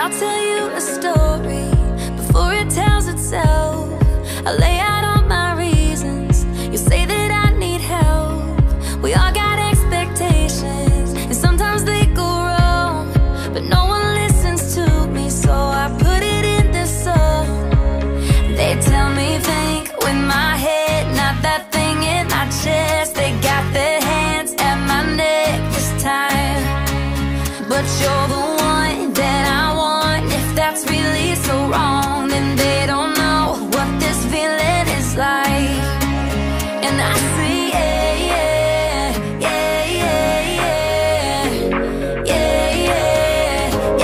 I'll tell you a story before it tells itself. I lay out all my reasons. You say that I need help. We all got expectations, and sometimes they go wrong, but no one listens to me, so I put it in this song. They tell me think with my head, not that thing in my chest. They got their hands at my neck this time, but you're the one that I want. If that's really so wrong, then they don't know what this feeling is like. And I say yeah, yeah, yeah, yeah, yeah, yeah, yeah,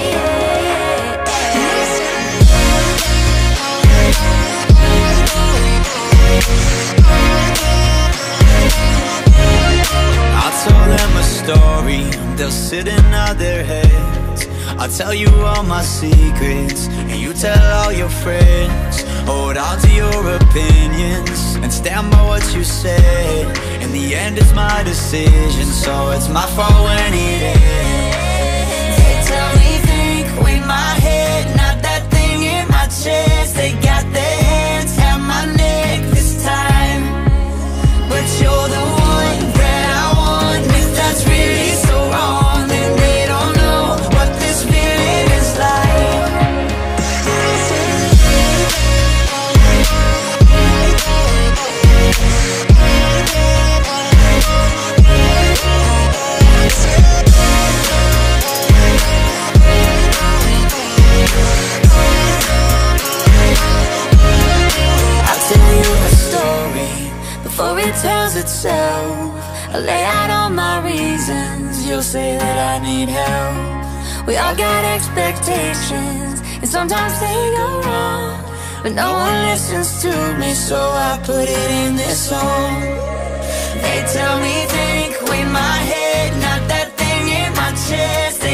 yeah. I'll tell them a story, they'll sit and nod their heads. I'll tell you all my secrets, and you tell all your friends. Hold on to your opinions, and stand by what you said. In the end it's my decision, so it's my fault when it ends. They tell me think with my head, not that thing in my chest. They got their hands at my neck this time, but you're the one that I want. If that's really so wrong, then they don't know what this feeling is like. I'll tell you a story before it tells itself. I lay out all my reasons. You'll say that I need help. We all got expectations, and sometimes they go wrong, but no one listens to me, so I put it in this song. They tell me think with my head, not that thing in my chest.